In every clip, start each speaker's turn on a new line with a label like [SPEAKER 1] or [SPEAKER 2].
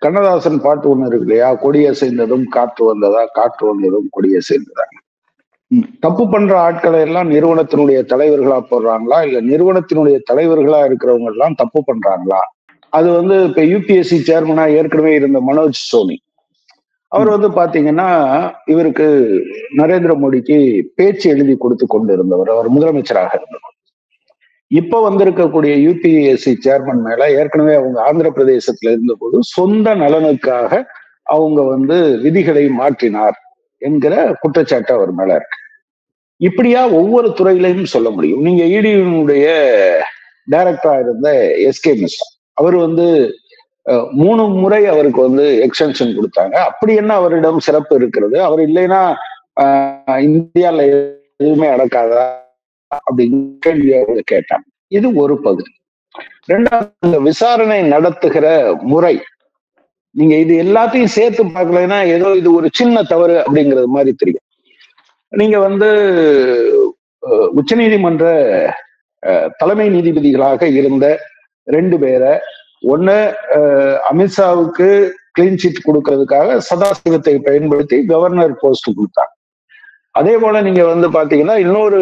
[SPEAKER 1] கண்ணதாசன் பாட்டு ஒண்ணு இருக்கு இல்லையா, கொடிய செய்ததும் காற்று வந்ததா, காற்று வந்ததும் கொடிய செய்ததா. தப்பு பண்ற ஆட்களை எல்லாம் நிறுவனத்தினுடைய தலைவர்களா போடுறாங்களா, இல்ல நிறுவனத்தினுடைய தலைவர்களா இருக்கிறவங்க எல்லாம் தப்பு பண்றாங்களா? அது இப்ப யூபிஎஸ்சி சேர்மனா ஏற்கனவே இருந்த மனோஜ் சோனி அவர் பாத்தீங்கன்னா, இவருக்கு நரேந்திர மோடிக்கு பேச்சு எழுதி கொடுத்து கொண்டு இருந்தவர், அவர் முதலமைச்சராக இருந்தவர். இப்ப வந்திருக்கக்கூடிய யூபிஎஸ்சி சேர்மன் மேல ஏற்கனவே அவங்க ஆந்திர பிரதேசத்துல இருந்தபோது சொந்த நலனுக்காக அவங்க விதிகளை மாற்றினார் என்கிற குற்றச்சாட்டு அவர் மேல இருக்கு. இப்படியா ஒவ்வொரு துறையிலையும் சொல்ல முடியும். நீங்க இடியினுடைய டைரக்டரா இருந்த எஸ்கே மிஸ்ரா, அவர் 3 முறை அவருக்கு எக்ஸ்டென்ஷன் கொடுத்தாங்க. அப்படி என்ன அவரிடம் சிறப்பு இருக்கிறது? அவர் இல்லைன்னா இந்தியால எதுவுமே நடக்காதா அப்படின்னு கேள்வி அவங்க கேட்டாங்க. இது ஒரு பகுதி. ரெண்டாவது, விசாரணை நடத்துகிற முறை. நீங்க இது எல்லாத்தையும் சேர்த்து பார்க்கலைன்னா ஏதோ இது ஒரு சின்ன தவறு அப்படிங்கிறது மாதிரி தெரியும். நீங்க உச்ச நீதிமன்ற தலைமை நீதிபதிகளாக இருந்த 2 பேரை, ஒண்ணு அமித்ஷாவுக்கு கிளீன் சீட் கொடுக்கறதுக்காக சதாசிவத்தை பயன்படுத்தி கவர்னர் போஸ்ட் கொடுத்தாங்க. அதே போல நீங்க பாத்தீங்கன்னா இன்னொரு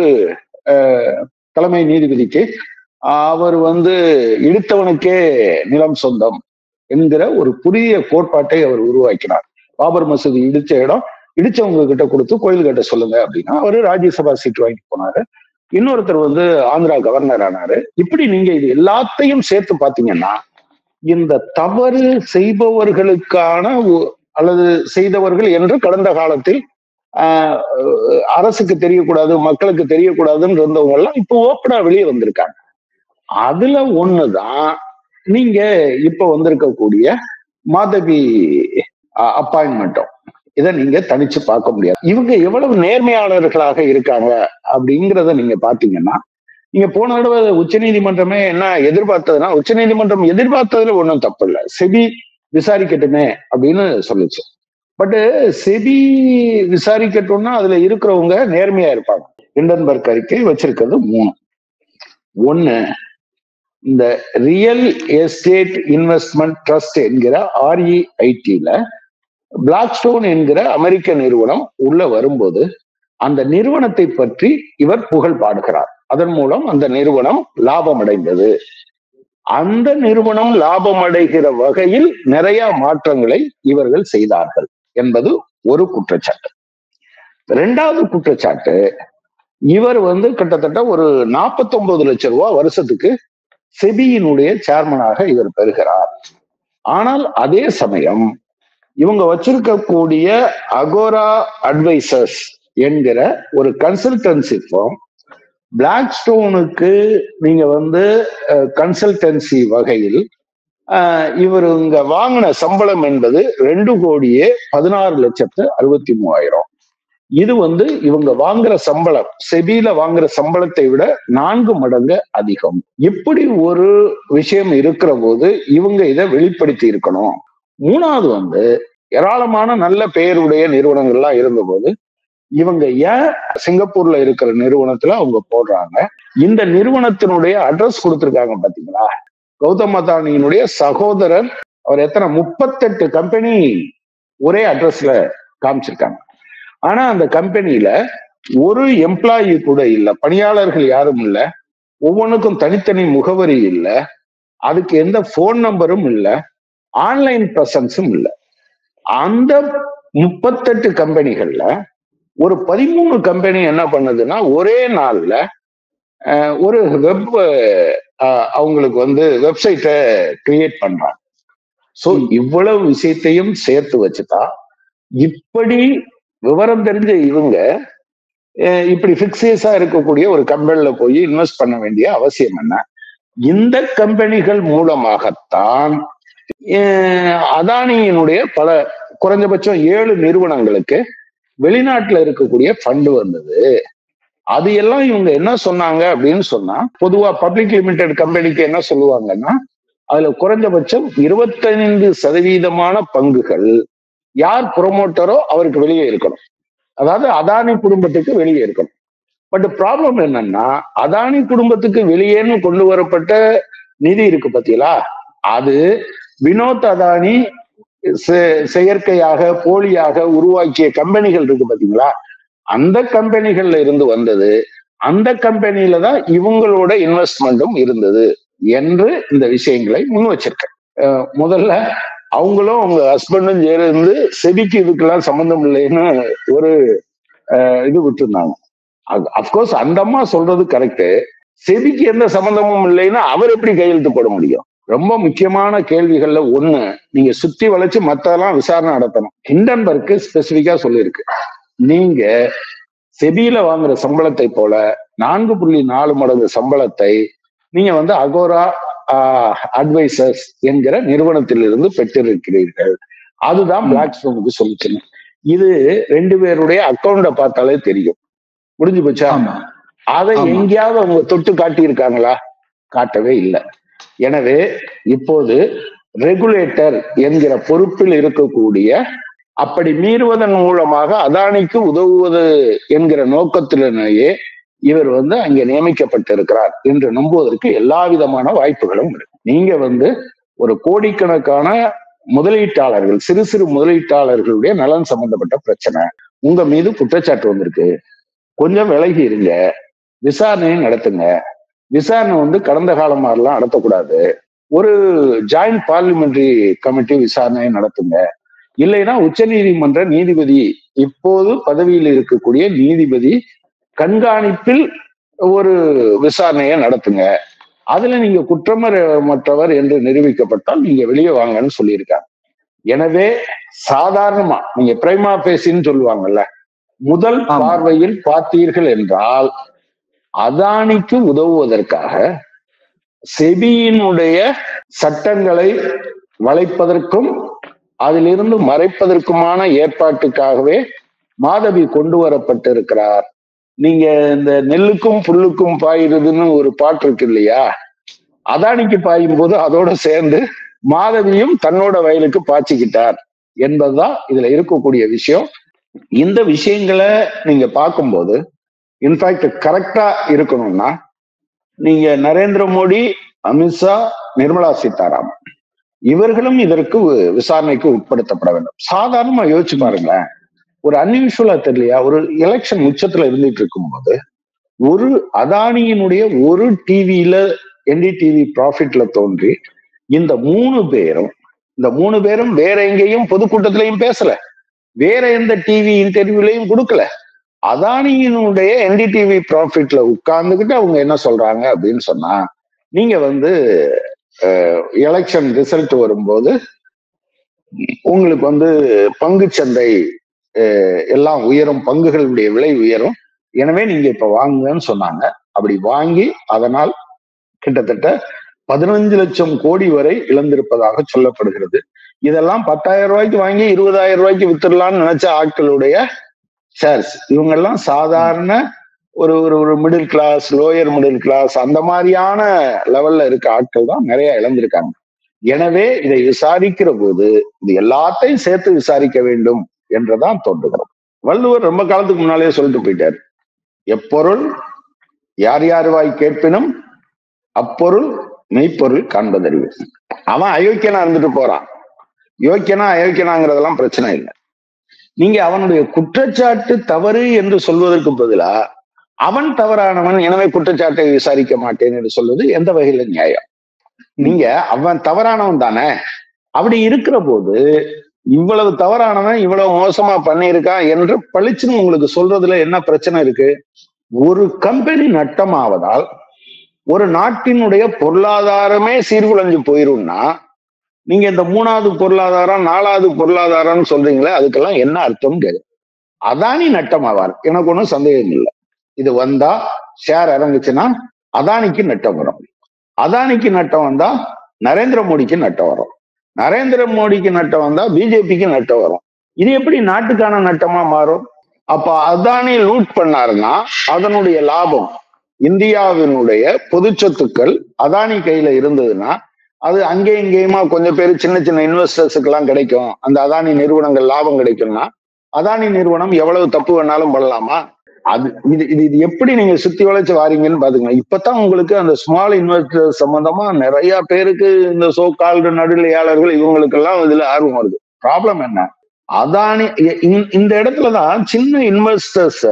[SPEAKER 1] தலைமை நீதிபதிக்கு அவர் இடித்தவனுக்கே நிலம் சொந்தம் என்கிற ஒரு புதிய கோட்பாட்டை அவர் உருவாக்கினார். பாபர் மசூதி இடிச்ச இடம், இடிச்சவங்க கிட்ட கொடுத்து கோயில் கட்ட சொல்லுங்க அப்படின்னா அவரு ராஜ்யசபா சீட் வாங்கி போனாரு. இன்னொருத்தர் ஆந்திரா கவர்னர் ஆனாரு. இப்படி நீங்க இது எல்லாத்தையும் சேர்த்து பாத்தீங்கன்னா இந்த தவறு செய்பவர்களுக்கான அல்லது செய்தவர்கள் என்று கடந்த காலத்தில் அரசுக்கு தெரியக்கூடாது, மக்களுக்கு தெரியக்கூடாதுன்னு இருந்தவங்க எல்லாம் இப்போ ஓப்பனா வெளியே வந்திருக்காங்க. அதுல ஒண்ணுதான் நீங்க இப்ப வந்திருக்கக்கூடிய மாதவி அப்பாயின்மெண்ட்டும். இதை நீங்க தனிச்சு பார்க்க முடியாது. இவங்க எவ்வளவு நேர்மையாளர்களாக இருக்காங்க அப்படிங்கிறத நீங்க பாத்தீங்கன்னா, நீங்க போன தடவை உச்ச நீதிமன்றமே என்ன எதிர்பார்த்ததுன்னா, உச்ச நீதிமன்றம் எதிர்பார்த்ததுல ஒன்றும் தப்பு இல்லை, செபி விசாரிக்கட்டுமே அப்படின்னு சொல்லுச்சு. பட் செபி விசாரிக்கட்டும்னா அதுல இருக்கிறவங்க நேர்மையா இருப்பாங்க. ஹிண்டன்பர்க் அறிக்கை வச்சிருக்கிறது 3. ஒண்ணு, இந்த ரியல் எஸ்டேட் இன்வெஸ்ட்மெண்ட் ட்ரஸ்ட் என்கிற REIT-ல பிளாக்ஸ்டோன் என்கிற அமெரிக்க நிறுவனம் உள்ள வரும்போது அந்த நிறுவனத்தை பற்றி இவர் புகழ் பாடுகிறார். அதன் மூலம் அந்த நிறுவனம் லாபம் அடைந்தது. அந்த நிறுவனம் லாபம் அடைகிற வகையில் நிறைய மாற்றங்களை இவர்கள் செய்தார்கள் என்பது ஒரு குற்றச்சாட்டு. 2வது குற்றச்சாட்டு, இவர் கிட்டத்தட்ட ஒரு 49 லட்சம் ரூபாய் வருஷத்துக்கு செபியினுடைய சேர்மனாக இவர் பெறுகிறார். ஆனால் அதே சமயம் இவங்க வச்சிருக்கக்கூடிய அகோரா அட்வைசர்ஸ் என்கிற ஒரு கன்சல்டன்சி ஃபார்ம் பிளாக்ஸ்டோனுக்கு நீங்க கன்சல்டன்சி வகையில் இவர் இங்க வாங்கின சம்பளம் என்பது 2,16,63,000. இது இவங்க வாங்குற சம்பளம், செபியில வாங்குற சம்பளத்தை விட 4 மடங்கு அதிகம். இப்படி ஒரு விஷயம் இருக்கிற போது இவங்க இதை வெளிப்படுத்தி இருக்கணும். 3வது ஏராளமான நல்ல பெயருடைய நிறுவனங்கள்லாம் இருந்த போது இவங்க ஏன் சிங்கப்பூர்ல இருக்கிற நிறுவனத்துல அவங்க போடுறாங்க? இந்த நிறுவனத்தினுடைய அட்ரஸ் கொடுத்திருக்காங்க பாத்தீங்களா? கௌதம் அதானியினுடைய சகோதரர், அவர் எத்தனை 38 கம்பெனி ஒரே அட்ரஸ்ல காமிச்சிருக்காங்க. ஆனா அந்த கம்பெனியில ஒரு எம்ப்ளாயி கூட இல்ல, பணியாளர்கள் யாரும் இல்ல, ஒவ்வொன்றுக்கும் தனித்தனி முகவரி இல்ல, அதுக்கு எந்த போன் நம்பரும் இல்ல, ஆன்லைன் பிரசன்ஸும் இல்ல. அந்த 38 கம்பெனிகள்ல ஒரு 13 கம்பெனி என்ன பண்ணுதுன்னா ஒரே நாள்ல ஒரு வெப் அவங்களுக்கு வெப்சைட்டை கிரியேட் பண்றாங்க. சோ இவ்வளவு விஷயத்தையும் சேர்த்து வச்சுட்டா இப்படி விவரம் தெரிஞ்ச இவங்க இப்படி பிக்ஸியஸா இருக்கக்கூடிய ஒரு கம்பெனில போய் இன்வெஸ்ட் பண்ண வேண்டிய அவசியம் என்ன? இந்த கம்பெனிகள் மூலமாகத்தான் அதானியினுடைய பல குறைஞ்சபட்சம் 7 நிறுவனங்களுக்கு வெளிநாட்டுல இருக்கக்கூடிய ஃபண்டு வந்தது. அது எல்லாம் இவங்க என்ன சொன்னாங்க அப்படின்னு சொன்னா, பொதுவா பப்ளிக் லிமிடெட் கம்பெனிக்கு என்ன சொல்லுவாங்கன்னா, அதுல குறைஞ்சபட்சம் 25% பங்குகள் யார் ப்ரொமோட்டரோ அவருக்கு வெளியே இருக்கணும். அதாவது அதானி குடும்பத்துக்கு வெளியே இருக்கணும். பட் ப்ராப்ளம் என்னன்னா, அதானி குடும்பத்துக்கு வெளியேன்னு கொண்டு வரப்பட்ட நிதி இருக்கு பாத்தீங்களா, அது வினோத் அதானி செயற்கையாக போலியாக உருவாக்கிய கம்பெனிகள் இருக்கு பாத்தீங்களா, அந்த கம்பெனிகள்ல இருந்து வந்தது, அந்த கம்பெனியில தான் இவங்களோட இன்வெஸ்ட்மெண்ட்டும் இருந்தது என்று இந்த விஷயங்களை முன் வச்சிருக்கேன். முதல்ல அவங்களும் அவங்க ஹஸ்பண்டும் சேர்ந்து செபிக்கு இதுக்கெல்லாம் சம்பந்தம் இல்லைன்னு ஒரு இது விட்டுருந்தாங்க. அப்கோர்ஸ் அந்த அம்மா சொல்றது கரெக்ட். செபிக்கு எந்த சம்பந்தமும் இல்லைன்னா அவர் எப்படி கையெழுத்து போட முடியும்? ரொம்ப முக்கியமான கேள்விகள்ல ஒண்ணு, நீங்க சுத்தி வளைச்சு மத்தெல்லாம் விசாரணை நடத்தணும். ஹிண்டன்பர்க் ஸ்பெசிபிக்கா சொல்லியிருக்கு, நீங்க செபியில வாங்குற சம்பளத்தை போல 4.4 மடங்கு சம்பளத்தை நீங்க அகோரா அட்வைசர்ஸ் என்கிற நிறுவனத்திலிருந்து பெற்றிருக்கிறீர்கள். அதுதான் பிளாக் ஸ்டோனுக்கு சொல்லிச்சு. இது 2 பேருடைய அக்கௌண்ட பார்த்தாலே தெரியும். முடிஞ்சு போச்சா? அதை எங்கேயாவது அவங்க தொட்டு காட்டியிருக்காங்களா? காட்டவே இல்லை. எனவே இப்போது ரெகுலேட்டர் என்கிற பொறுப்பில் இருக்கக்கூடிய, அப்படி மீறுவதன் மூலமாக அதானிக்கு உதவுவது என்கிற நோக்கத்திலேயே இவர் அங்கே நியமிக்கப்பட்டிருக்கிறார் என்று நம்புவதற்கு எல்லா விதமான வாய்ப்புகளும் இருக்கு. நீங்க ஒரு கோடிக்கணக்கான முதலீட்டாளர்கள், சிறு சிறு முதலீட்டாளர்களுடைய நலன் சம்பந்தப்பட்ட பிரச்சனை, உங்க மீது குற்றச்சாட்டு வந்திருக்கு, கொஞ்சம் விலகி இருங்க, விசாரணையை நடத்துங்க. விசாரணை கடந்த காலம் மாதிரிலாம் நடத்தக்கூடாது, ஒரு ஜாயிண்ட் பார்லிமெண்டரி கமிட்டி விசாரணையை நடத்துங்க. இல்லைன்னா உச்ச நீதிமன்ற நீதிபதி, இப்போது பதவியில் இருக்கக்கூடிய நீதிபதி கண்காணிப்பில் ஒரு விசாரணையை நடத்துங்க. அதுல நீங்க குற்றமற்றவர் என்று நிரூபிக்கப்பட்டால் நீங்க வெளியே வாங்கன்னு சொல்லியிருக்காங்க. எனவே சாதாரணமா நீங்க பிரைமா பேசின்னு சொல்லுவாங்கல்ல, முதல் பார்வையில் பார்த்தீர்கள் என்றால் அதானிக்கு உதவுவதற்காக செபியினுடைய சட்டங்களை வளைப்பதற்கும் அதிலிருந்து மறைப்பதற்குமான ஏற்பாட்டுக்காகவே மாதவி கொண்டு வரப்பட்டிருக்கிறார். நீங்க இந்த நெல்லுக்கும் புல்லுக்கும் பாயிருதுன்னு ஒரு பாட்டு இருக்கு இல்லையா, அதானிக்கு பாயும் போது அதோட சேர்ந்து மாதவியும் தன்னோட வயலுக்கு பாய்ச்சிக்கிட்டார் என்பதுதான் இதுல இருக்கக்கூடிய விஷயம். இந்த விஷயங்களை நீங்க பார்க்கும்போது இன்ஃபேக்ட் கரெக்டா இருக்கணும்னா நீங்க நரேந்திர மோடி, அமித்ஷா, நிர்மலா சீதாராமன் இவர்களும் இதற்கு விசாரணைக்கு உட்படுத்தப்பட வேண்டும். சாதாரணமா யோசிச்சு பாருங்களேன், ஒரு அன்யூஷுவலா தெரியலையா, ஒரு எலெக்ஷன் உச்சத்துல இருந்துட்டு இருக்கும்போது ஒரு அதானியினுடைய ஒரு டிவியில என்டிடிவி ப்ராஃபிட்ல தோன்றி இந்த 3 பேரும் வேற எங்கேயும் பொதுக்கூட்டத்திலையும் பேசல, வேற எந்த டிவி இன்டர்வியூலையும் கொடுக்கல. அதானியினுடைய என்டிடிவி ப்ராஃபிட்ல உட்கார்ந்துகிட்டு அவங்க என்ன சொல்றாங்க அப்படின்னு சொன்னா, நீங்க எலெக்ஷன் ரிசல்ட் வரும்போது உங்களுக்கு பங்கு சந்தை எல்லாம் உயரும், பங்குகளுடைய விலை உயரும், எனவே நீங்க இப்ப வாங்குங்கன்னு சொன்னாங்க. அப்படி வாங்கி அதனால் கிட்டத்தட்ட 15 லட்சம் கோடி வரை இழந்திருப்பதாக சொல்லப்படுகிறது. இதெல்லாம் 10,000 ரூபாய்க்கு வாங்கி 20,000 ரூபாய்க்கு வித்துடலாம்னு நினைச்ச ஆட்களுடைய ஷேர்ஸ். இவங்கெல்லாம் சாதாரண ஒரு middle class, lower middle class அந்த மாதிரியான லெவல்ல இருக்க ஆட்கள் தான் நிறைய இழந்திருக்காங்க. எனவே இதை விசாரிக்கிற போது இது எல்லாத்தையும் சேர்த்து விசாரிக்க வேண்டும் என்றுதான் தோன்றுகிறது. வள்ளுவர் ரொம்ப காலத்துக்கு முன்னாலே சொல்லிட்டு போயிட்டாரு, எப்பொருள் யார் யார் வாய் கேட்பினும் அப்பொருள் மெய்ப்பொருள் காண்பதறிவு. அவன் அயோக்கியனா இருந்துட்டு போறான், யோக்கியனா அயோக்கியனாங்கிறதெல்லாம் பிரச்சனை இல்லை. நீங்க அவனுடைய குற்றச்சாட்டு தவறு என்று சொல்வதற்கு பதிலா அவன் தவறானவன், எனவே குற்றச்சாட்டை விசாரிக்க மாட்டேன் என்று சொல்வது எந்த வகையில நியாயம்? நீங்க அவன் தவறானவன் தானே. அப்படி இருக்கிற போது இவ்வளவு தவறானவன் இவ்வளவு மோசமா பண்ணியிருக்கான் என்று பளிச்சுன்னு உங்களுக்கு சொல்றதுல என்ன பிரச்சனை இருக்கு? ஒரு கம்பெனி நட்டமாவதால் ஒரு நாட்டினுடைய பொருளாதாரமே சீர்குலைஞ்சு போயிரும்னா நீங்க இந்த 3வது பொருளாதாரம் 4வது பொருளாதாரம்னு சொல்றீங்களே, அதுக்கெல்லாம் என்ன அர்த்தம் கேட்கு. அதானி நட்டமாவார், எனக்கு ஒன்றும் சந்தேகம் இல்லை. இது வந்தா ஷேர் இறங்குச்சுன்னா அதானிக்கு நட்டம் வரும், அதானிக்கு நட்டம் வந்தா நரேந்திர மோடிக்கு நட்டம் வரும், நரேந்திர மோடிக்கு நட்டம் வந்தா பிஜேபிக்கு நட்டம் வரும். இது எப்படி நாட்டுக்கான நட்டமா மாறும்? அப்ப அதானி லூட் பண்ணாருன்னா அதனுடைய லாபம், இந்தியாவினுடைய பொது சொத்துக்கள் அதானி கையில இருந்ததுன்னா அது அங்கே இங்கேயுமா கொஞ்சம் பேர் சின்ன சின்ன இன்வெஸ்டர்ஸுக்கு எல்லாம் கிடைக்கும். அந்த அதானி நிறுவனங்கள் லாபம் கிடைக்கும்னா அதானி நிறுவனம் எவ்வளவு தப்பு வேணாலும் பண்ணலாமா? அது இது எப்படி நீங்க சுத்தி வளைச்சு வாரீங்கன்னு பாத்துங்க. இப்பதான் உங்களுக்கு அந்த ஸ்மால் இன்வெஸ்டர் சம்பந்தமா நிறைய பேருக்கு இந்த சோ கால்டு நடுநிலையாளர்கள் இவங்களுக்கெல்லாம் இதுல ஆர்வம் வருது. ப்ராப்ளம் என்ன, அதானி இந்த இடத்துலதான் சின்ன இன்வெஸ்டர்ஸ்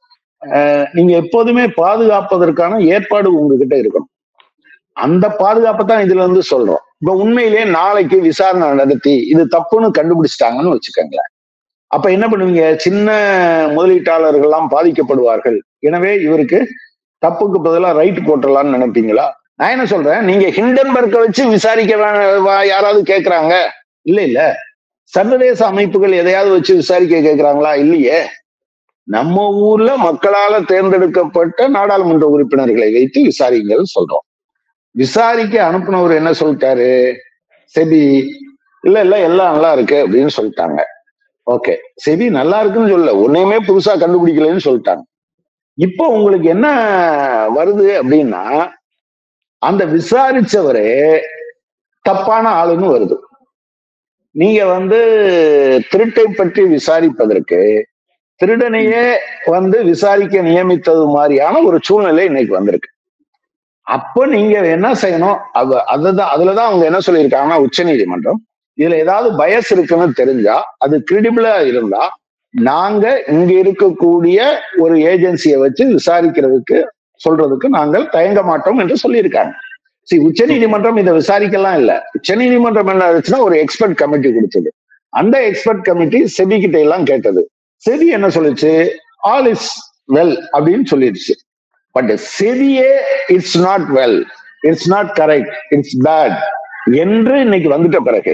[SPEAKER 1] நீங்க எப்போதுமே பாதுகாப்பதற்கான ஏற்பாடு உங்ககிட்ட இருக்கணும். அந்த பாதுகாப்பை தான் இதுல இருந்து சொல்றோம். இப்ப உண்மையிலேயே நாளைக்கு விசாரணை நடத்தி இது தப்புன்னு கண்டுபிடிச்சிட்டாங்கன்னு வச்சுக்கோங்களேன், அப்ப என்ன பண்ணுவீங்க? சின்ன முதலீட்டாளர்கள்லாம் பாதிக்கப்படுவார்கள், எனவே இவருக்கு தப்புக்கு பதிலாக ரைட் போட்டுடலாம்னு நினைப்பீங்களா? நான் என்ன சொல்றேன், நீங்க ஹிண்டன்பர்க்கை வச்சு விசாரிக்க யாராவது கேட்கறாங்க? இல்ல இல்ல. சர்வதேச அமைப்புகள் எதையாவது வச்சு விசாரிக்க கேட்கிறாங்களா? இல்லையே. நம்ம ஊர்ல மக்களால தேர்ந்தெடுக்கப்பட்ட நாடாளுமன்ற உறுப்பினர்களை வைத்து விசாரிங்கள் சொல்றோம். விசாரிக்க அனுப்புனவர் என்ன சொல்லிட்டாரு? செபி இல்ல இல்ல எல்லாம் நல்லா இருக்கு அப்படின்னு சொல்லிட்டாங்க. ஓகே, செபி நல்லா இருக்குன்னு சொல்லல, ஒன்னையுமே புதுசா கண்டுபிடிக்கலன்னு சொல்லிட்டாங்க. இப்போ உங்களுக்கு என்ன வருது அப்படின்னா, அந்த விசாரிச்சவரே தப்பான ஆளுன்னு வருது. நீங்க திருட்டை பற்றி விசாரிப்பதற்கு திருடனையே விசாரிக்க நியமித்தது மாதிரியான ஒரு சூழ்நிலை இன்னைக்கு வந்திருக்கு. அப்ப நீங்க என்ன செய்யணும்? அதுலதான் அவங்க என்ன சொல்லியிருக்காங்கன்னா, உச்ச நீதிமன்றம் இதுல ஏதாவது பயஸ் இருக்குன்னு தெரிஞ்சா, அது கிரெடிபிளா இருந்தா, நாங்க இங்க இருக்கக்கூடிய ஒரு ஏஜென்சியை வச்சு விசாரிக்கிறதுக்கு சொல்றதுக்கு நாங்கள் தயங்க மாட்டோம் என்று சொல்லியிருக்காங்க. உச்ச நீதிமன்றம் இதை விசாரிக்கலாம் இல்ல. உச்ச நீதிமன்றம் என்ன ஆச்சுன்னா ஒரு எக்ஸ்பர்ட் கமிட்டி கொடுத்தது. அந்த எக்ஸ்பர்ட் கமிட்டி செபி கிட்ட எல்லாம் கேட்டது. செபி என்ன சொல்லிச்சு? ஆல் இஸ் வெல் அப்படின்னு சொல்லிடுச்சு. பட் செபியே it's not well, it's not correct, it's bad என்று இன்னைக்கு வந்துட்ட பிறகு,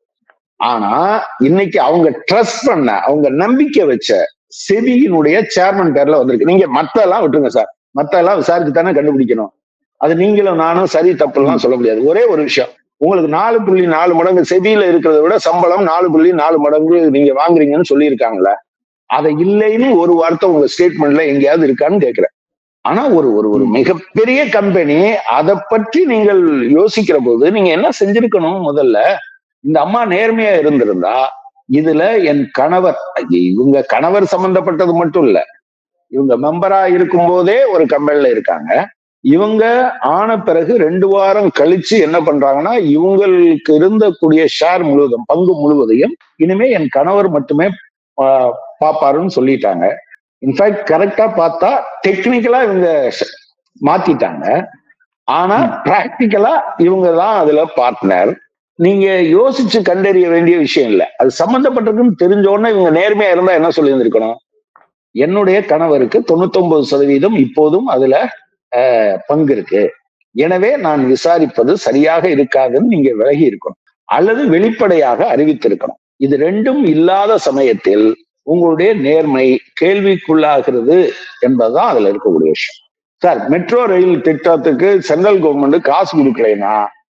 [SPEAKER 1] ஆனா இன்னைக்கு அவங்க ட்ரஸ்ட் பண்ண, அவங்க நம்பிக்கை வச்ச செபியினுடைய சேர்மன் பேர்ல வந்திருக்கு. நீங்க மத்த எல்லாம் விட்டுருங்க சார், மத்த எல்லாம் விசாரிச்சு தானே கண்டுபிடிக்கணும். அது நீங்களும் நானும் சரி தப்புலாம் சொல்ல முடியாது. ஒரே ஒரு விஷயம், உங்களுக்கு 4.4 மடங்கு செபியில இருக்கிறத விட சம்பளம் 4.4 மடங்கு நீங்க வாங்குறீங்கன்னு சொல்லியிருக்காங்களே, அதை இல்லைன்னு ஒரு வார்த்தை உங்க ஸ்டேட்மெண்ட்ல எங்கேயாவது இருக்கான்னு கேட்கிறேன். ஆனா ஒரு ஒரு மிகப்பெரிய கம்பெனி அதை பற்றி நீங்கள் யோசிக்கிற போது நீங்க என்ன செஞ்சிருக்கணும்? முதல்ல இந்த அம்மா நேர்மையா இருந்திருந்தா, இதுல என் கணவர், இவங்க கணவர் சம்பந்தப்பட்டது மட்டும் இல்ல, இவங்க மெம்பரா இருக்கும் போதே ஒரு கம்பெனில இருக்காங்க. இவங்க ஆன பிறகு 2 வாரம் கழிச்சு என்ன பண்றாங்கன்னா, இவங்களுக்கு இருந்தக்கூடிய ஷேர் முழுவதும், பங்கு முழுவதையும் இனிமே என் கணவர் மட்டுமே பாப்பாருன்னு சொல்லிட்டாங்க. இன்ஃபேக்ட் கரெக்டா பார்த்தா டெக்னிக்கலா இவங்க மாத்திட்டாங்க, ஆனா பிராக்டிக்கலா இவங்க தான் அதுல பார்ட்னர். நீங்க யோசிச்சு கண்டறிய வேண்டிய விஷயம் இல்லை, அது சம்பந்தப்பட்டிருக்குன்னு தெரிஞ்சோடனே இவங்க நேர்மையா இருந்தா என்ன சொல்லி இருந்திருக்கணும்? என்னுடைய கணவருக்கு 99% இப்போதும் அதுல பங்கு இருக்கு, எனவே நான் விசாரிப்பது சரியாக இருக்காதுன்னு நீங்க விலகி இருக்கணும், அல்லது வெளிப்படையாக அறிவித்திருக்கணும். இது ரெண்டும் இல்லாத சமயத்தில் உங்களுடைய நேர்மை கேள்விக்குள்ளாகிறது என்பதுதான் அதுல இருக்கக்கூடிய விஷயம். சார், மெட்ரோ ரயில் திட்டத்துக்கு சென்ட்ரல் கவர்மெண்ட் காசு கொடுக்கலைன்னா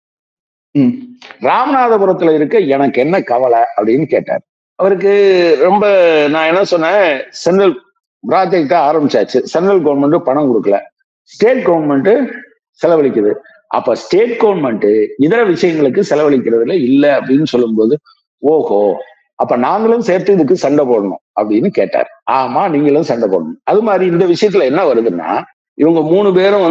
[SPEAKER 1] ராமநாதபுரத்துல இருக்க எனக்கு என்ன கவலை அப்படின்னு கேட்டார். அவருக்கு ரொம்ப, நான் என்ன சொன்னேன், சென்ட்ரல் ப்ராஜெக்டா ஆரம்பிச்சாச்சு, சென்ட்ரல் கவர்மெண்ட் பணம் கொடுக்கல, ஸ்டேட் கவர்மெண்ட் செலவழிக்குது, அப்ப ஸ்டேட் கவர்மெண்ட் இதர விஷயங்களுக்கு செலவழிக்கிறதுல இல்ல அப்படின்னு சொல்லும்போது, ஓஹோ அப்ப நாங்களும் சேர்த்து இதுக்கு சண்டை போடணும் அப்படின்னு கேட்டார். ஆமா, நீங்களும் சண்டை போடணும். அது மாதிரி இந்த விஷயத்துல என்ன வருதுன்னா, இவங்க 3 பேரும்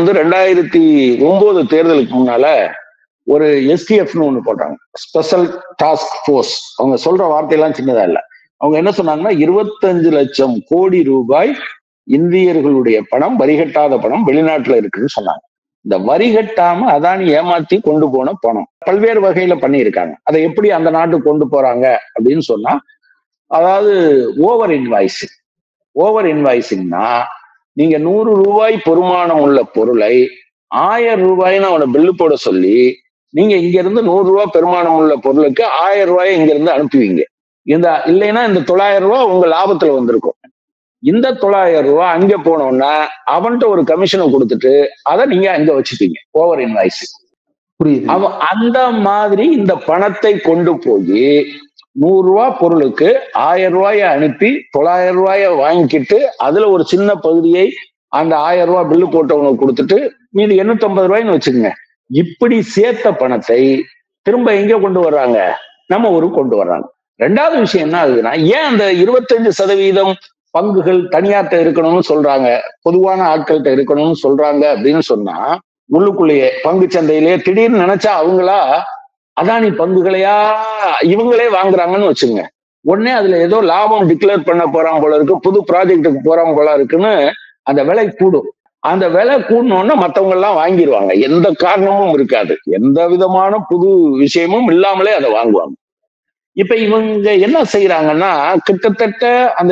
[SPEAKER 1] 2009 தேர்தலுக்கு முன்னால ஒரு எஸ்டிஎஃப்னு ஒண்ணு போட்டாங்க, ஸ்பெஷல் டாஸ்க் போர்ஸ். அவங்க சொல்ற வார்த்தையெல்லாம் சின்னதா இல்ல. அவங்க என்ன சொன்னாங்கன்னா, 25 லட்சம் கோடி ரூபாய் இந்தியர்களுடைய பணம், வரிகட்டாத பணம் வெளிநாட்டுல இருக்குன்னு சொன்னாங்க. இந்த வரிகட்டாம அதானி ஏமாத்தி கொண்டு போன பணம் பல்வேறு வகையில பண்ணியிருக்காங்க. அதை எப்படி அந்த நாட்டுக்கு கொண்டு போறாங்க அப்படின்னு சொன்னா, அதாவது ஓவர் இன்வாய்சிங். ஓவர் இன்வாய்சிங்னா, நீங்க 100 ரூபாய் பெருமானம் உள்ள பொருளை 1000 ரூபாய்னு அவனை பில்லு போட சொல்லி, நீங்க இங்க இருந்து 100 ரூபாய் பெருமானம் உள்ள பொருளுக்கு 1000 ரூபாய் இங்க இருந்து அனுப்புவீங்க. இல்லைன்னா இந்த 900 ரூபாய் உங்க லாபத்துல வந்திருக்கும். இந்த 900 ரூபாய் அங்க போனோம்னா அவன்கிட்ட ஒரு கமிஷனை கொடுத்துட்டு அதை நீங்க அங்க வச்சுப்பீங்க. Over invoicing. அவன் அந்த மாதிரி இந்த பணத்தை கொண்டு போய் 100 ரூபாய் பொருளுக்கு 1000 ரூபாய அனுப்பி 900 ரூபாய வாங்கிக்கிட்டு அதுல ஒரு சின்ன பகுதியை அந்த 1000 ரூபாய் பில்லு போட்டவனுக்கு கொடுத்துட்டு மீது 850 ரூபாய்ன்னு வச்சுக்கோங்க. இப்படி சேர்த்த பணத்தை திரும்ப எங்க கொண்டு வர்றாங்க? நம்ம ஊருக்கு கொண்டு வர்றாங்க. 2வது விஷயம் என்ன ஆகுதுன்னா, ஏன் அந்த 25% பங்குகள் தனியார்ட்ட இருக்கணும்னு சொல்றாங்க, பொதுவான ஆட்கள்கிட்ட இருக்கணும்னு சொல்றாங்க அப்படின்னு சொன்னா, உள்ளுக்குள்ளேயே பங்கு சந்தையிலேயே திடீர்னு நினைச்சா அவங்களா அதானி பங்குகளையா இவங்களே வாங்குறாங்கன்னு வச்சுங்க. உடனே அதுல ஏதோ லாபம் டிக்ளேர் பண்ண போறாங்க போல இருக்கு, புது ப்ராஜெக்டுக்கு போறாங்க போல இருக்குன்னு அந்த விலை கூடும். அந்த விலை கூடணும்னா மத்தவங்க எல்லாம் வாங்கிடுவாங்க. எந்த காரணமும் இருக்காது, எந்த விதமான புது விஷயமும் இல்லாமலே அதை வாங்குவாங்க. இப்ப இவங்க என்ன செய்யறாங்கன்னா, கிட்டத்தட்ட அந்த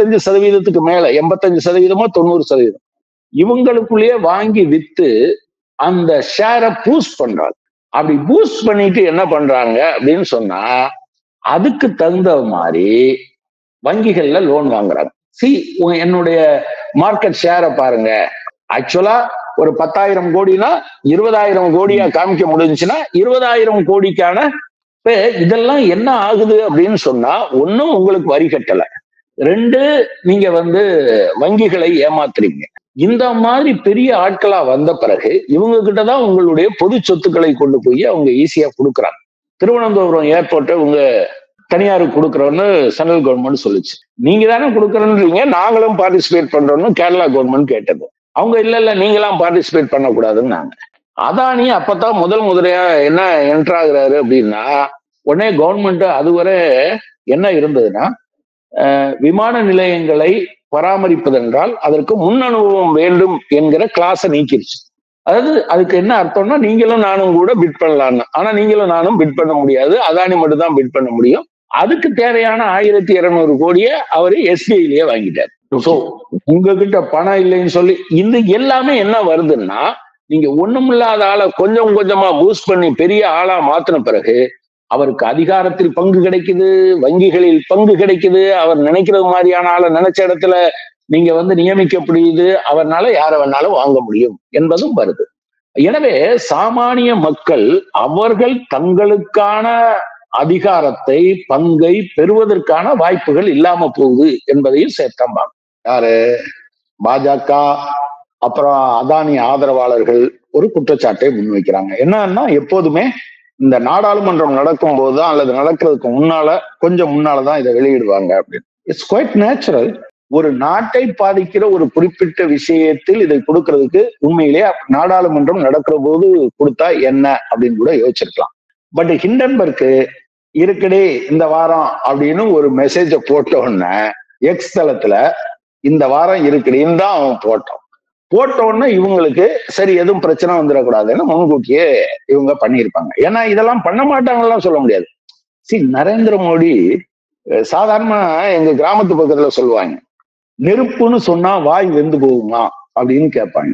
[SPEAKER 1] 75% மேல 85%, 90% இவங்களுக்குள்ளேயே வாங்கி வித்து அந்த ஷேரை பூஸ்ட் பண்றாங்க. அப்படி பூஸ்ட் பண்ணிட்டு என்ன பண்றாங்க அப்படின்னு சொன்னா, அதுக்கு தகுந்த மாதிரி வங்கிகள்ல லோன் வாங்குறாங்க. என்னுடைய மார்க்கெட் ஷேரை பாருங்க, ஆக்சுவலா ஒரு 10,000 கோடினா 20,000 கோடியா காமிக்க முடிஞ்சுன்னா 20,000 கோடிக்கான இதெல்லாம் என்ன ஆகுது அப்படின்னு சொன்னா, ஒண்ணும் உங்களுக்கு வரி கட்டல, 2 நீங்க வங்கிகளை ஏமாத்துறீங்க. இந்த மாதிரி பெரிய ஆட்களா வந்த பிறகு இவங்க கிட்டதான் உங்களுடைய பொது சொத்துக்களை கொண்டு போய் அவங்க ஈஸியா கொடுக்குறாங்க. திருவனந்தபுரம் ஏர்போர்ட்டை உங்க தனியாருக்கு கொடுக்குறோன்னு சென்ட்ரல் கவர்மெண்ட் சொல்லுச்சு. நீங்க தானே கொடுக்குறோன்றீங்க, நாங்களும் பார்ட்டிசிபேட் பண்றோம்னு கேரளா கவர்மெண்ட் கேட்டது. அவங்க இல்ல நீங்களாம் பார்ட்டிசிபேட் பண்ணக்கூடாதுன்னு. அதானி அப்பதான் முதலையா என்ன என்ட்ராகிறாரு அப்படின்னா, உடனே கவர்மெண்ட் அதுவரை என்ன இருந்ததுன்னா, விமான நிலையங்களை பராமரிப்பதென்றால் அதற்கு முன் அனுபவம் வேண்டும் என்கிற கிளாஸை நீக்கிருச்சு. அதாவது அதுக்கு என்ன அர்த்தம்னா, நீங்களும் நானும் கூட பிட் பண்ணலான்னு. ஆனா நீங்களும் நானும் பிட் பண்ண முடியாது, அதானி மட்டும் தான் பிட் பண்ண முடியும். அதுக்கு தேவையான 1,200 கோடியை அவரு எஸ்பிஐலயே வாங்கிட்டாரு. சோ உங்ககிட்ட பணம் இல்லைன்னு சொல்லி இது எல்லாமே என்ன வருதுன்னா, நீங்க ஒண்ணுமில்லாத ஆளை கொஞ்சம் கொஞ்சமா பூஸ்ட் பண்ணி பெரிய ஆளா மாத்தின பிறகு அவருக்கு அதிகாரத்தில் பங்கு கிடைக்குது, வங்கிகளில் பங்கு கிடைக்குது, அவர் நினைக்கிறது மாதிரியான ஆளை நினைச்ச இடத்துல நீங்க நியமிக்கப்படுது, அவர்னால யார வேணாலும் வாங்க முடியும் என்பதும் வருது. எனவே சாமானிய மக்கள் அவர்கள் தங்களுக்கான அதிகாரத்தை, பங்கை பெறுவதற்கான வாய்ப்புகள் இல்லாம போகுது என்பதையும் சேர்த்தம்பாங்க. யாரு? பாஜக அப்புறம் அதானி ஆதரவாளர்கள் ஒரு குற்றச்சாட்டை முன்வைக்கிறாங்க. என்னன்னா, எப்போதுமே இந்த நாடாளுமன்றம் நடக்கும் போதுதான் அல்லது நடக்கிறதுக்கு கொஞ்சம் முன்னாலதான் இதை வெளியிடுவாங்க அப்படின்னு. It's quite natural. ஒரு நாட்டை பாதிக்கிற ஒரு குறிப்பிட்ட விஷயத்தில் இதை கொடுக்கறதுக்கு உண்மையிலேயே நாடாளுமன்றம் நடக்கிற போது கொடுத்தா என்ன அப்படின்னு கூட யோசிச்சிருக்கலாம். பட் ஹிண்டன்பர்க்கு இருக்குடே இந்த வாரம் அப்படின்னு ஒரு மெசேஜ போட்டோன்னு எக்ஸ் தளத்துல இந்த வாரம் இருக்குடின்னு தான் அவன் போட்டோன்னு இவங்களுக்கு சரி எதுவும் பிரச்சனை வந்துடக்கூடாதுன்னு முன்கூட்டியே இவங்க பண்ணியிருப்பாங்க. ஏன்னா இதெல்லாம் பண்ண மாட்டாங்கலாம் சொல்ல முடியாது. நரேந்திர மோடி சாதாரணமா எங்க கிராமத்து பக்கத்துல சொல்லுவாங்க, நெருப்புன்னு சொன்னா வாய் வெந்து போகுமா அப்படின்னு கேட்பாங்க.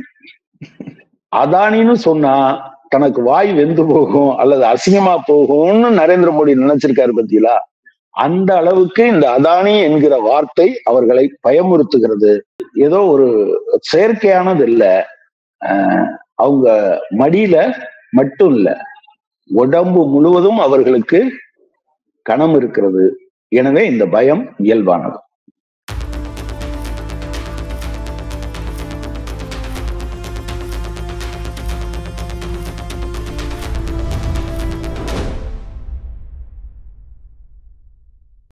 [SPEAKER 1] அதானின்னு சொன்னா தனக்கு வாய் வெந்து போகும் அல்லது அசிங்கமா போகும்னு நரேந்திர மோடி நினைச்சிருக்காரு பத்தியிலா. அந்த அளவுக்கு இந்த அதானி என்கிற வார்த்தை அவர்களை பயமுறுத்துகிறது. ஏதோ ஒரு செயற்கையானது இல்ல, அவங்க மடியில மட்டும் இல்ல, உடம்பு முழுவதும் அவர்களுக்கு கணம் இருக்கிறது. எனவே இந்த பயம் இயல்பானது.